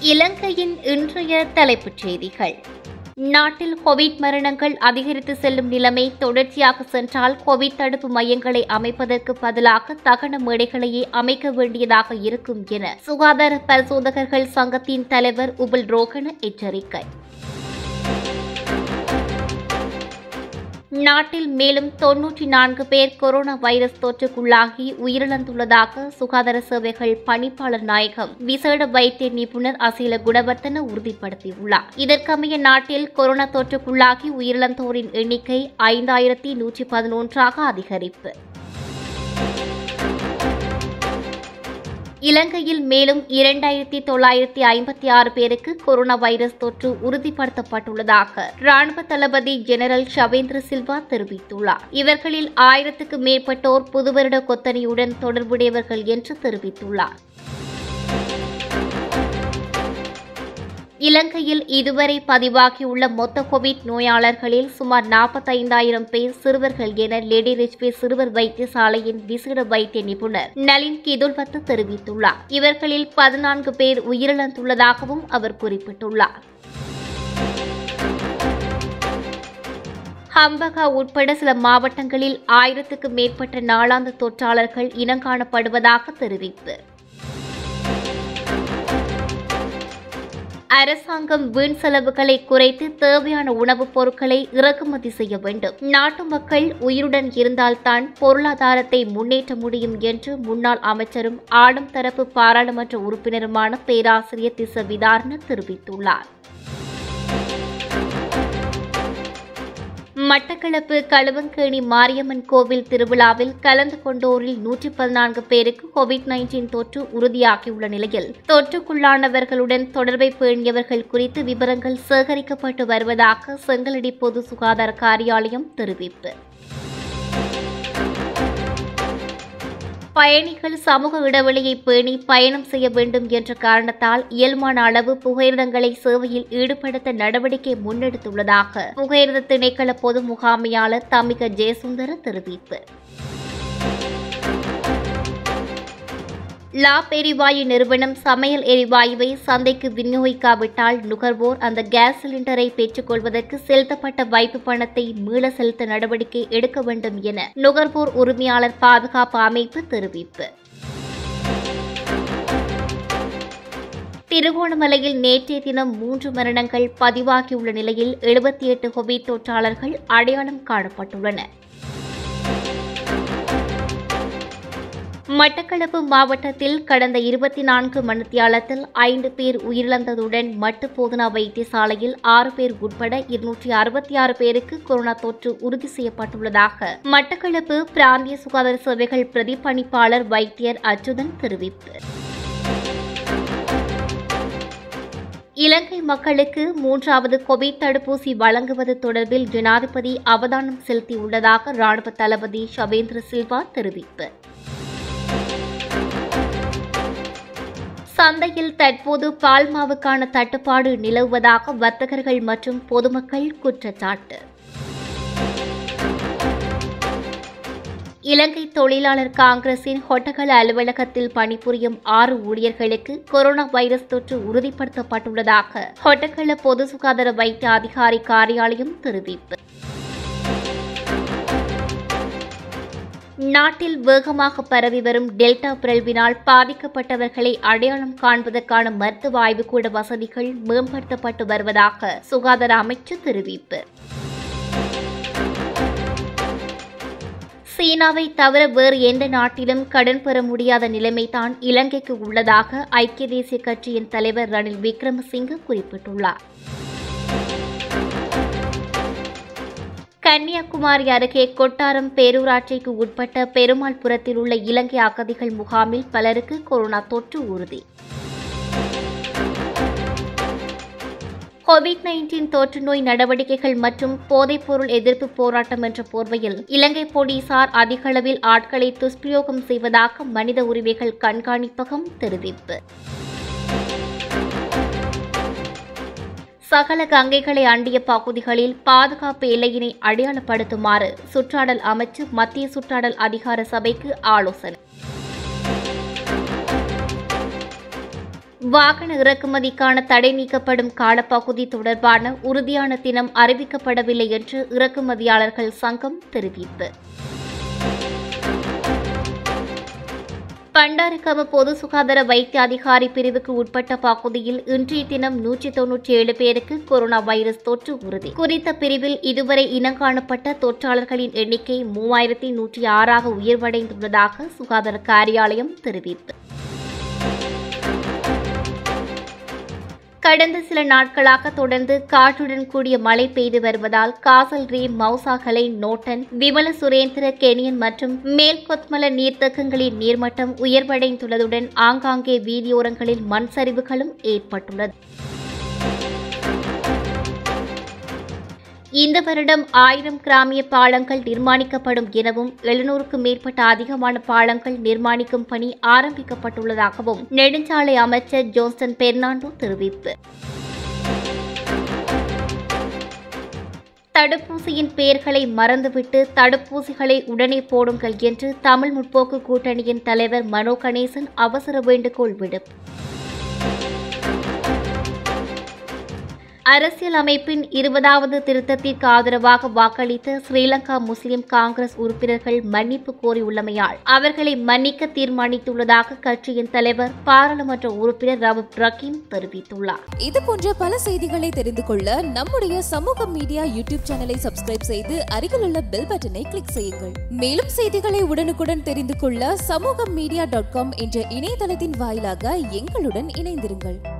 இலங்கையின் இன்றைய தலைப்புச் செய்திகள். நாட்டில் கோவிட் மரணங்கள் அதிகரித்து செல்லும் நிலைமை தொடர்ச்சியாக சென்றால் கோவிட் தடுப்பு மையங்களை அமைப்பதற்கு பதிலாக தகன மேடைகளையே அமைக்க வேண்டியதாக இருக்கும் என சுகாதார பரிசோதகர்கள் சங்கத்தின் தலைவர் உபுல் ரோகன எச்சரிக்கை. நாட்டில் மேலும் 94 பேர் கொரோனா வைரஸ் தொற்றுக்குள்ளாகி உயிரிழந்துள்ளதாக சுகாதார சேவைகள் பணிப்பாளர் நாயகம் விசேட வைத்திய நிபுணர் அசீல குணவர்த்தன உறுதிப்படுத்தியுள்ளார். இதற்கமைய நாட்டில் கொரோனா தொற்றுக்குள்ளாகி உயிரிழந்தோரின் எண்ணிக்கை 5111 அதிகரிப்பு. இலங்கையில் மேலும் 2956 பேருக்கு கொரோனா வைரஸ் தொற்று உறுதிப்படுத்தப்பட்டுள்ளதாக ராணுவ தளபதி ஜெனரல் ஷவேந்திர சில்வா தெரிவித்துள்ளார். இவர்களில் 1000க்கு மேற்பட்டோர் புதுவருட கொத்தணியுடன் தொடர்புடையவர்கள் என்று தெரிவித்துள்ளார். இலங்கையில் இதுவரை பதிவாகியுள்ள மொத்த கோவிட் நோயாளர்களில் சுமார் 45,000 பேர் சிறுவர்கள் என லேடி ரிச்வே சிறுவர் வைத்தியசாலையின் விசேட வைத்திய நிபுணர் நளின் கிதுல்வத்து தெரிவித்துள்ளார். இவர்களில் 14 பேர் உயிரிழந்துள்ளதாகவும் அவர் குறிப்பிட்டுள்ளார். ஹம்பகா உட்பட சில மாவட்டங்களில் 1000க்கு மேற்பட்ட நாளாந்த தொற்றாளர்கள் இனங்காணப்படுவதாக தெரிவிப்பு. அரசாங்கம் வீண் செலவுகளை குறைத்து தேவையான உணவுப் பொருட்களை இறக்குமதி செய்ய வேண்டும். நாட்டு மக்கள் உயிருடன் இருந்தால்தான் பொருளாதாரத்தை முன்னேற்ற முடியும் என்று முன்னாள் அமைச்சரும் ஆளும் தரப்பு பாராளுமன்ற உறுப்பினருமான பேராசிரியர் திஸ்ஸ விதாரண தெரிவித்துள்ளார். மட்டக்களப்பு களுவங்கேணி மாரியம்மன் கோவில் திருவிழாவில் கலந்து கொண்டோரில் 114 பேருக்கு கோவிட்-19 தொற்று உறுதியாகியுள்ள நிலையில் தொற்றுக்குள்ளானவர்களுடன் தொடர்பை பேணியவர்கள் குறித்து விவரங்கள் சேகரிக்கப்பட்டு வருவதாக செங்கலடி பொது சுகாதார காரியாலயம் தெரிவிப்பு. பயணிகள் சமூக இடைவெளியை பேணி பயணம் செய்ய வேண்டும் என்ற காரணத்தால் இயல்பான அளவு புகையிரதங்களை சேவையில் ஈடுபடுத்த நடவடிக்கை முன்னெடுத்துள்ளதாக புகையிரத திணைக்கள பொது முகாமையாளர் தமிக ஜெயசுந்தர தெரிவிப்பு. லாப் எரிவாயு நிறுவனம் சமையல் எரிவாயுவை சந்தைக்கு விநியோகிக்காவிட்டால் நுகர்வோர் அந்த கேஸ் சிலிண்டரை பெற்றுக் கொள்வதற்கு செலுத்தப்பட்ட வைப்பு பணத்தை மீள செலுத்த நடவடிக்கை எடுக்க வேண்டும் என நுகர்வோர் உரிமையாளர் பாதுகாப்பு அமைப்பு தெரிவிப்பு. திருகோணமலையில் நேற்றைய தினம் 3 மரணங்கள் பதிவாகியுள்ள நிலையில் 78 கோவிட் தொற்றாளர்கள் அடையாளம் காணப்பட்டுள்ளனர். மட்டக்களப்பு மாவட்டத்தில் கடந்த 24 மணித்தியாலத்தில் 5 பேர் உயிரிழந்ததுடன் மட்டு போதனா வைத்தியசாலையில் 6 பேர் உட்பட 266 பேருக்கு கொரோனா தொற்று உறுதி செய்யப்பட்டுள்ளதாக மட்டக்களப்பு பிராந்திய சுகாதார சேவைகள் பிரதிபலிப்பாளர் வைத்தியர் அச்சுதன் தெரிவிப்பு. இலங்கை மக்களுக்கு 3வது கோவிட் தடுப்பூசி வழங்குவது தொடர்பில் ஜனாதிபதி அவதானம் செலுத்தியுள்ளதாக ராணுவ தளபதி ஷவேந்திர சில்வா தெரிவிப்பு. சந்தையில் தற்போது பால் மாவுக்கான தட்டுப்பாடு நிலவுவதாக வர்த்தகர்கள் மற்றும் பொதுமக்கள் குற்றச்சாட்டு. இலங்கை தொழிலாளர் காங்கிரசின் ஹொட்டகல அலுவலகத்தில் பணிபுரியும் 6 ஊழியர்களுக்கு கொரோனா வைரஸ் தொற்று உறுதிப்படுத்தப்பட்டுள்ளதாக ஹொட்டகல பொது சுகாதார வைத்திய அதிகாரி காரியாலயம் தெரிவிப்பு. நாட்டில் வேகமாக பரவி வரும் டெல்டா பிறழ்வினால் பாதிக்கப்பட்டவர்களை அடையாளம் காண்பதற்கான மருத்துவ ஆய்வுக்கூட வசதிகள் மேம்படுத்தப்பட்டு வருவதாக சுகாதார அமைச்சு தெரிவிப்பு. சீனாவை தவிர வேறு எந்த நாட்டிலும் கடன் பெற முடியாத நிலைமைதான் இலங்கைக்கு உள்ளதாக ஐக்கிய தேசிய கட்சியின் தலைவர் ரணில் விக்ரமசிங்கே குறிப்பிட்டுள்ளார். கன்னியாகுமரி அருகே கொட்டாரம் பேரூராட்சிக்கு உட்பட்ட பெருமாள்புரத்தில் உள்ள இலங்கை அகதிகள் முகாமில் பலருக்கு கொரோனா தொற்று உறுதி. கோவிட்-19 தொற்று நோய் நடவடிக்கைகள் மற்றும் போதைப்பொருள் எதிர்ப்பு போராட்டம் என்ற போர்வையில் இலங்கை போலீசார் அதிக அளவில் ஆட்களை துஷ்பிரயோகம் செய்வதாக மனித உரிமைகள் கண்காணிப்பகம் தெரிவிப்பு. சகல கங்கைகளை அண்டிய பகுதிகளில் பாதுகாப்பு எல்லையினை அடையாளப்படுத்துமாறு சுற்றாடல் அமைச்சு மத்திய சுற்றாடல் அதிகார சபைக்கு ஆலோசனை. வாகன இறக்குமதிக்கான தடை நீக்கப்படும் காலப்பகுதி தொடர்பான உறுதியான தினம் அறிவிக்கப்படவில்லை என்று இறக்குமதியாளர்கள் சங்கம் தெரிவிப்பு. பண்டாரகம பொது சுகாதார வைத்திய அதிகாரி பிரிவுக்கு உட்பட்ட பகுதியில் இன்றைய தினம் 197 பேருக்கு கொரோனா வைரஸ் தொற்று உறுதி. குறித்த பிரிவில் இதுவரை இனங்காணப்பட்ட தொற்றாளர்களின் எண்ணிக்கை 3106 உயர்வடைந்துள்ளதாக சுகாதார காரியாலயம் தெரிவித்தது. கடந்த சில நாட்களாக தொடர்ந்து காற்றுடன் கூடிய மழை பெய்து வருவதால் காசல் ரீ, மௌசாகலை, நோட்டன், விமல சுரேந்திர, கெனியன் மற்றும் மேல்கொத்மல நீர்த்தேக்கங்களின் நீர்மட்டம் உயர்வடைந்துள்ளதுடன் ஆங்காங்கே வீதியோரங்களில் மண் சரிவுகளும் ஏற்பட்டுள்ளது. இந்த வருடம் 1000 கிராமிய பாலங்கள் நிர்மாணிக்கப்படும் எனவும் 700க்கும் மேற்பட்ட அதிகமான பாலங்கள் நிர்மாணிக்கும் பணி ஆரம்பிக்கப்பட்டுள்ளதாகவும் நெடுஞ்சாலை அமைச்சர் ஜோன்சன் பெர்னாண்டோ தெரிவிப்பு. தடுப்பூசியின் பெயர்களை மறந்துவிட்டு தடுப்பூசிகளை உடனே போடுங்கள் என்று தமிழ் முற்போக்கு கூட்டணியின் தலைவர் மனோ கணேசன் அவசர வேண்டுகோள் விடுப்பு. அரசியல் அமைப்பின் 20வது திருத்தத்திற்கு ஆதரவாக வாக்களித்த ஸ்ரீலங்கா முஸ்லிம் காங்கிரஸ் உறுப்பினர்கள் மன்னிப்பு கோரியுள்ளமையால் அவர்களை மன்னிக்க தீர்மானித்துள்ளதாக கட்சியின் தலைவர் பாராளுமன்ற உறுப்பினர் ரவூப் ரஹீம் தெரிவித்துள்ளார். இதுபோன்ற பல செய்திகளை தெரிந்து கொள்ள நம்முடைய சமூகம் மீடியா யூடியூப் சேனலை சப்ஸ்கிரைப் செய்து அருகில் உள்ள பெல் பட்டனை கிளிக் செய்யுங்கள். மேலும் செய்திகளை உடனுக்குடன் தெரிந்து கொள்ள samugam media.com என்ற இணையதளத்தின் வாயிலாக எங்களுடன் இணைந்திருங்கள்.